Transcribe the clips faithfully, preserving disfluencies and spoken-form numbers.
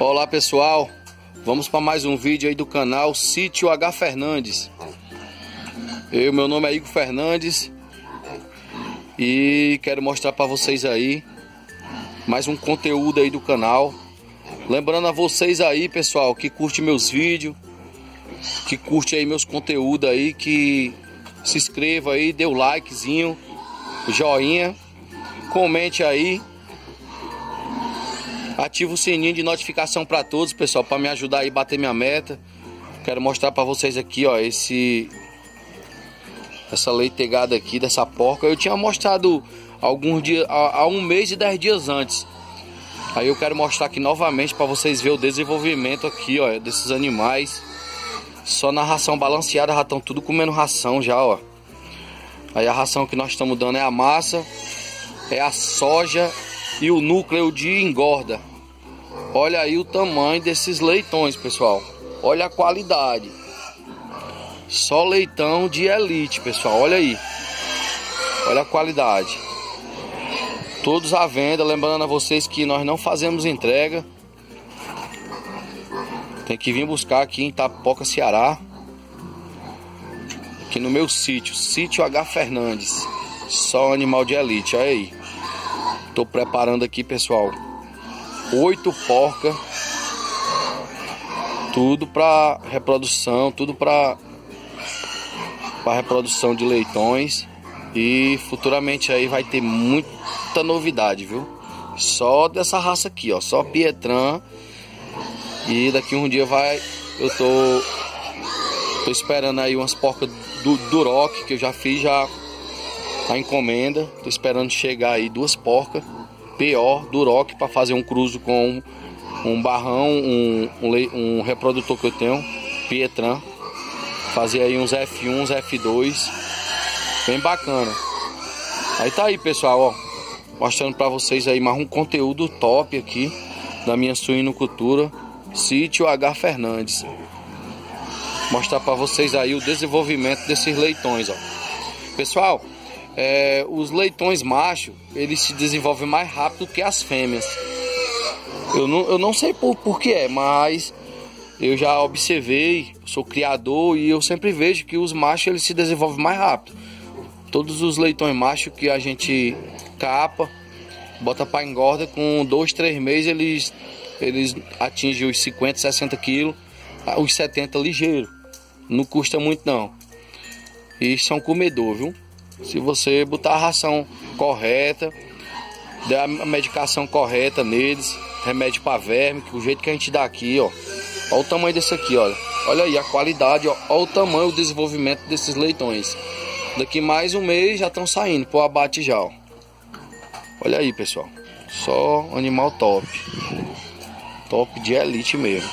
Olá pessoal, vamos para mais um vídeo aí do canal Sítio H Fernandes. Eu, meu nome é Igor Fernandes e quero mostrar para vocês aí mais um conteúdo aí do canal. Lembrando a vocês aí, pessoal, que curte meus vídeos, que curte aí meus conteúdos aí, que se inscreva aí, dê o likezinho, joinha, comente aí. Ativa o sininho de notificação para todos, pessoal, para me ajudar aí a bater minha meta. Quero mostrar para vocês aqui, ó, esse essa leitegada aqui dessa porca. Eu tinha mostrado alguns dias, há, há um mês e dez dias antes. Aí eu quero mostrar aqui novamente para vocês verem o desenvolvimento aqui, ó, desses animais. Só na ração balanceada, já estão tudo comendo ração já, ó. Aí a ração que nós estamos dando é a massa, é a soja e o núcleo de engorda. Olha aí o tamanho desses leitões, pessoal. Olha a qualidade. Só leitão de elite, pessoal. Olha aí. Olha a qualidade. Todos à venda. Lembrando a vocês que nós não fazemos entrega. Tem que vir buscar aqui em Itapoca, Ceará. Aqui no meu sítio, Sítio H Fernandes. Só animal de elite, olha aí. Tô preparando aqui, pessoal, oito porcas, tudo para reprodução, tudo para para reprodução de leitões. E futuramente aí vai ter muita novidade, viu? Só dessa raça aqui, ó, só Pietran. E daqui um dia vai, eu tô tô esperando aí umas porcas do Duroc, que eu já fiz já a encomenda. Tô esperando chegar aí duas porcas P O Duroc para fazer um cruzo com um, um barrão, um, um, um reprodutor que eu tenho, Pietran. Fazer aí uns F um, uns F dois, bem bacana. Aí tá aí, pessoal, ó, mostrando para vocês aí mais um conteúdo top aqui da minha suinocultura, Sítio H Fernandes. Mostrar para vocês aí o desenvolvimento desses leitões, ó. Pessoal, É, os leitões machos, eles se desenvolvem mais rápido que as fêmeas. Eu não, eu não sei por, por que é, mas eu já observei, sou criador e eu sempre vejo que os machos eles se desenvolvem mais rápido. Todos os leitões machos que a gente capa, bota para engorda, com dois, três meses eles, eles atingem os cinquenta, sessenta quilos, os setenta ligeiro. Não custa muito não. E são comedor, viu? Se você botar a ração correta, der a medicação correta neles, remédio para verme, que o jeito que a gente dá aqui, ó. Olha o tamanho desse aqui, olha. Olha aí a qualidade, ó. Olha o tamanho, o desenvolvimento desses leitões. Daqui mais um mês já estão saindo pro abate já, ó. Olha aí, pessoal. Só animal top. Top de elite mesmo.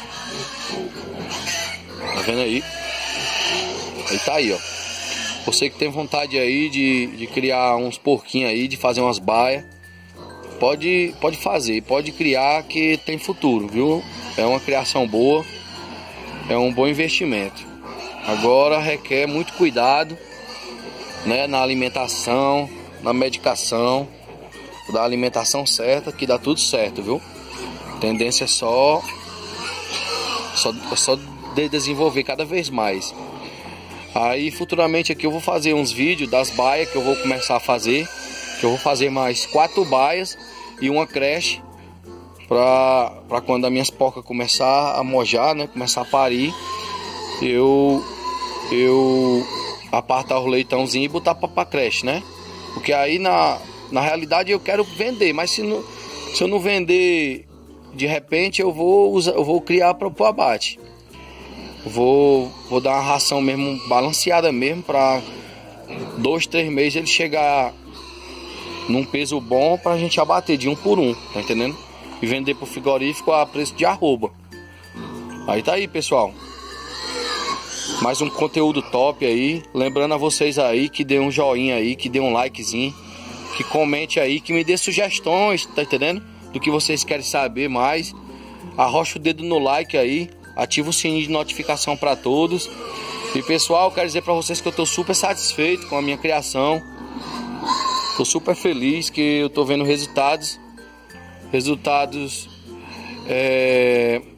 Tá vendo aí? Aí tá aí, ó. Você que tem vontade aí de, de criar uns porquinhos aí, de fazer umas baias, pode, pode fazer, pode criar, que tem futuro, viu? É uma criação boa, é um bom investimento. Agora requer muito cuidado, né, na alimentação, na medicação, da alimentação certa, que dá tudo certo, viu? Tendência é só, só, só de desenvolver cada vez mais. Aí futuramente aqui eu vou fazer uns vídeos das baias que eu vou começar a fazer. Que eu vou fazer mais quatro baias e uma creche, Pra, pra quando as minhas porcas começar a mojar, né, começar a parir, Eu Eu apartar os leitãozinhos e botar pra, pra creche, né? Porque aí na, na realidade eu quero vender. Mas se, não, se eu não vender de repente, eu vou, usar, eu vou criar para o abate. Vou, vou dar uma ração mesmo balanceada mesmo, para dois, três meses ele chegar num peso bom pra gente abater de um por um, tá entendendo? E vender pro frigorífico a preço de arroba. Aí tá aí, pessoal. Mais um conteúdo top aí. Lembrando a vocês aí que dê um joinha aí, que dê um likezinho, que comente aí, que me dê sugestões, tá entendendo? Do que vocês querem saber mais. Arrocha o dedo no like aí. Ativa o sininho de notificação para todos. E pessoal, quero dizer para vocês que eu tô super satisfeito com a minha criação. Tô super feliz que eu tô vendo resultados. Resultados é,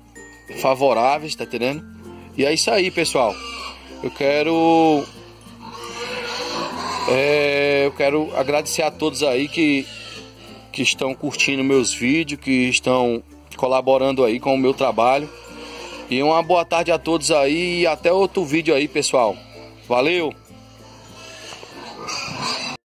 favoráveis, tá entendendo? E é isso aí, pessoal. Eu quero é, eu quero agradecer a todos aí que que estão curtindo meus vídeos, que estão colaborando aí com o meu trabalho. E uma boa tarde a todos aí e até outro vídeo aí, pessoal. Valeu!